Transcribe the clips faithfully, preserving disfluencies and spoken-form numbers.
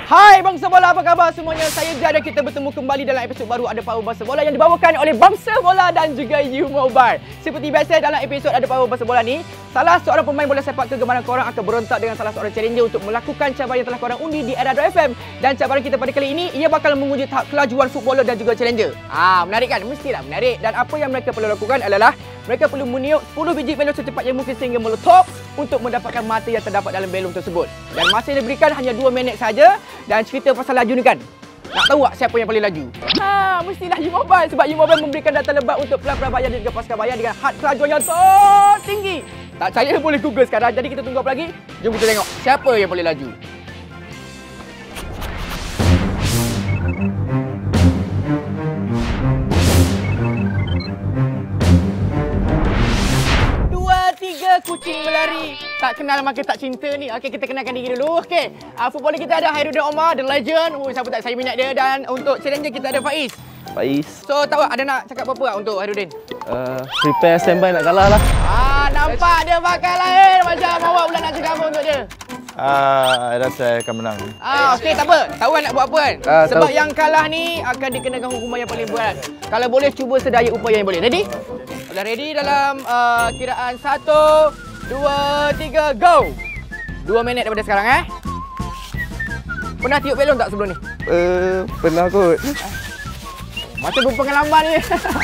Hai bangsa bola, apa khabar semuanya? Saya Jad dan kita bertemu kembali dalam episod baru Ada Power Bangsa Bola yang dibawakan oleh Bangsa Bola dan juga U-Mobile. Seperti biasa dalam episod Ada Power Bangsa Bola ni, salah seorang pemain bola sepak kegemaran korang akan berontak dengan salah seorang challenger untuk melakukan cabaran yang telah korang undi di Era F M. Dan cabaran kita pada kali ini, ia bakal menguji tahap kelajuan footballer dan juga challenger. Ah, menarik kan? Mestilah menarik. Dan apa yang mereka perlu lakukan adalah mereka perlu meniup sepuluh biji belon secepat yang mungkin sehingga meletup untuk mendapatkan mata yang terdapat dalam belon tersebut. Dan masa yang diberikan hanya dua minit saja. Dan cerita pasal laju ni kan, nak tahu tak siapa yang paling laju? Ha, mestilah U-Mobile sebab U-Mobile memberikan data lebat untuk pelan-pelan bayar dan juga pasca bayar dengan had kelajuan yang tertinggi. Tak percaya boleh Google sekarang. Jadi kita tunggu apa lagi? Jom kita tengok siapa yang paling laju. Tiga kucing berlari. Tak kenal maka tak cinta ni. Okey, kita kenalkan diri dulu. Okey, uh, footballer kita ada Hairudin Omar, the legend. Oh, siapa tak saya minat dia. Dan untuk challenger kita ada Faiz. Faiz. So, tahu ada nak cakap apa-apa tak untuk Hairudin? Uh, prepare standby nak kalah lah. Ah, nampak dia bakal lain. Macam awak pula nak cakap apa untuk dia? Ah, uh, rasa saya akan menang. Ah, okey, tak apa. Tahu kan nak buat apa kan? Uh, Sebab tahu. yang kalah ni akan dikenakan hukuman yang paling berat. Kalau boleh cuba sedaya upaya yang boleh. Ready? Dah ready dalam uh, kiraan satu, dua, tiga, go! Dua minit daripada sekarang eh. Pernah tiup belon tak sebelum ni? Uh, pernah kot. Macam berpengalaman ni.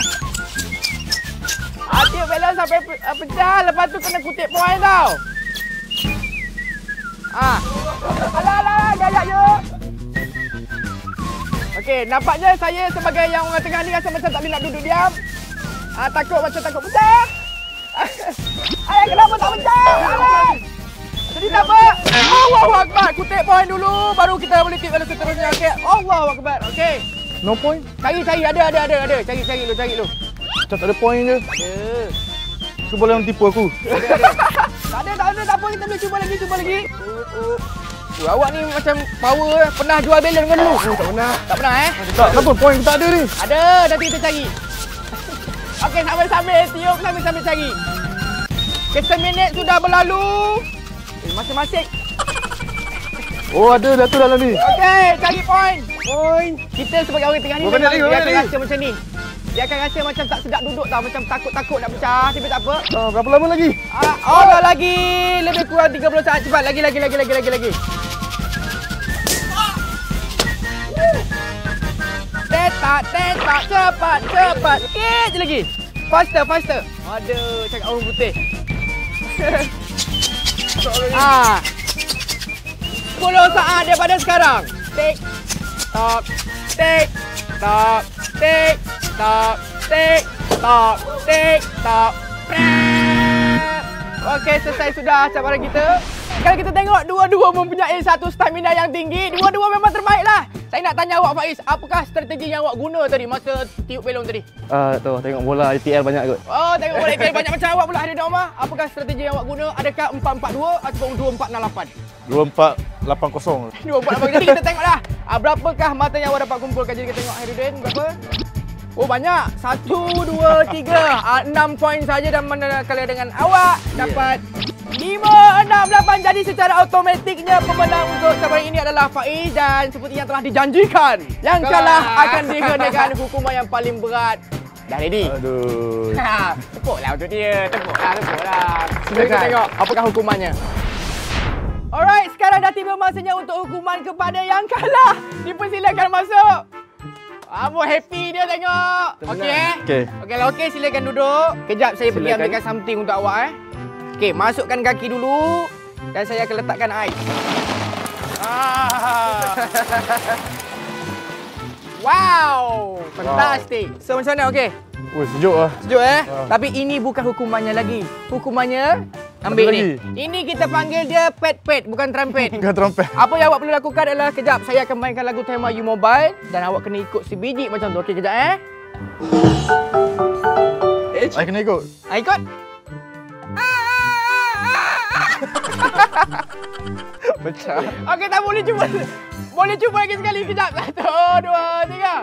Ah, tiup belon sampai pe uh, pecah. Lepas tu kena kutip poin tau. Ah. Alah, alah, gaya je. Okey, nampaknya saya sebagai yang orang tengah ni rasa macam tak boleh nak duduk diam. Ah, takut macam takut pecah. Ayah, kenapa tak pecah? Ayah. Jadi tak apa. Allahu Akbar. Kutip poin dulu. Baru kita boleh tiup belon seterusnya. Okey. Allahu Akbar. Okey. No point? Cari, cari. Ada, ada, ada. ada. Cari, cari dulu, cari dulu. Macam tak ada point je. Ada. Kau boleh tipu aku. Ada, ada. Tak ada, tak ada. Tak apa. Kita boleh cuba lagi, cuba lagi. Uh, uh. Uh, awak ni macam power. Pernah jual belon kan dulu? Oh, tak pernah. Tak pernah eh? Tak, kenapa point tak ada ni? Ada. Nanti kita cari. Okey, sambil-sambil tiup, sambil-sambil cari. Okay, seminit sudah berlalu. Eh, masing-masing. Oh, ada dah tu dalam ni. Okey, cari poin. Poin. Kita sebagai orang tengah ni Berapa memang minit dia lagi, akan berapa rasa macam ni. Dia akan rasa macam tak sedap duduk tau. Macam takut-takut nak pecah. Tapi tak apa. Uh, berapa lama lagi? Ah, oh, dah lagi. Lebih kurang tiga puluh saat. Cepat. Lagi, lagi, lagi, lagi, lagi, lagi. Tetak, tetak. Cepat, cepat. Sikit je lagi. Faster, faster. Aduh, cakap orang putih. Ah. sepuluh saat daripada sekarang. Tik tok, tik tok, tik tok, tik tok, tik tok. Okey, selesai sudah cabaran kita. Kalau kita tengok dua-dua mempunyai satu stamina yang tinggi, dua-dua memang terbaiklah. Saya nak tanya awak Faiz, apakah strategi yang awak guna tadi masa tiup belon tadi? Ah, uh, tu tengok bola I P L banyak kot. Oh, tengok bola I P L banyak macam awak pula Hairudin Omar. Apakah strategi yang awak guna? Adakah empat empat dua ataupun dua empat enam lapan? dua empat lapan kosong. dua empat lapan. Jadi kita tengoklah. Ah, berapakah mata yang awak dapat kumpulkan? Jadi kita tengok Hairudin berapa? Oh, banyak. Satu, dua, tiga. Ah, enam poin saja dan manakala dengan awak dapat lima, enam, lapan. Jadi secara automatiknya pemenang untuk cabaran ini adalah Faiz. Dan seperti yang telah dijanjikan, yang kalah akan dikenakan hukuman yang paling berat. Dah ready? Aduh. Ha, tepuklah untuk dia. Tepuklah, tepuklah. Silakan kita tengok apakah hukumannya. Alright, sekarang dah tiba masanya untuk hukuman kepada yang kalah. Dipersilakan masuk. Amu happy dia tengok. Okey eh? Okey. Okey lah, okey, silakan duduk. Kejap saya pergi Silakan. ambilkan something untuk awak eh. Okey, masukkan kaki dulu dan saya akan letakkan ais. Ah. Wow, fantastic. Wow. So macam mana, okey? Oh, sejuk lah. Sejuk eh? Ah. Tapi ini bukan hukumannya lagi. Hukumannya ambil Lagi? ni. Ini kita panggil dia pet-pet, bukan trumpet. Bukan trompet. Apa yang awak perlu lakukan adalah kejap saya akan mainkan lagu tema U-Mobile dan awak kena ikut sebiji macam tu. Okey, kejap eh. I kena ikut. Ah, ikut. Pecah. Okey, tak boleh cuba. Boleh cuba lagi sekali kejap. Satu, dua, tiga.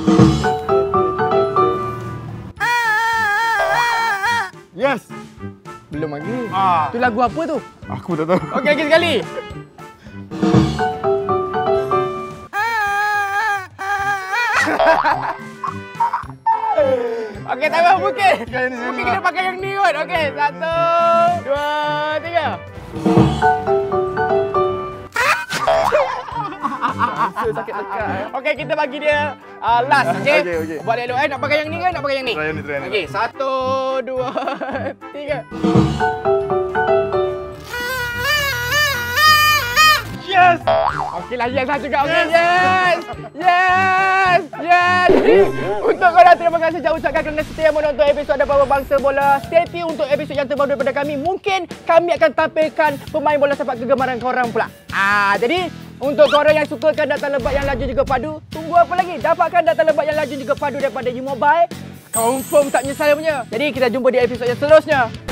Yes. Belum lagi. Ah. Tu lagu apa tu? Aku tak tahu. Okey, lagi sekali. Okey, tak apa, mungkin. Pakai ni, Mungkin ni. kita pakai yang ni kot. Okey, satu, dua, tiga. Sakit dekat. Okey, kita bagi dia uh, last, okey? Okey, okey. Buat elok eh. Nak pakai yang ni ke nak pakai yang ni? Try yang ni, try yang ni. Okey, satu, dua, tiga. Yes! Okeylah, yes lah juga. Okey, yes! Yes! Yes! Untuk korang, terima kasih saya ucapkan kerana setia menonton episod Ada Power Bangsa Bola. Stay tune untuk episod yang terbaru daripada kami. Mungkin kami akan tampilkan pemain bola sepak kegemaran korang pula. Ah, jadi untuk korang yang sukakan data lebat yang laju juga padu, tunggu apa lagi? Dapatkan data lebat yang laju juga padu daripada U Mobile. Confirm tak menyesal punya. Jadi kita jumpa di episod yang seterusnya.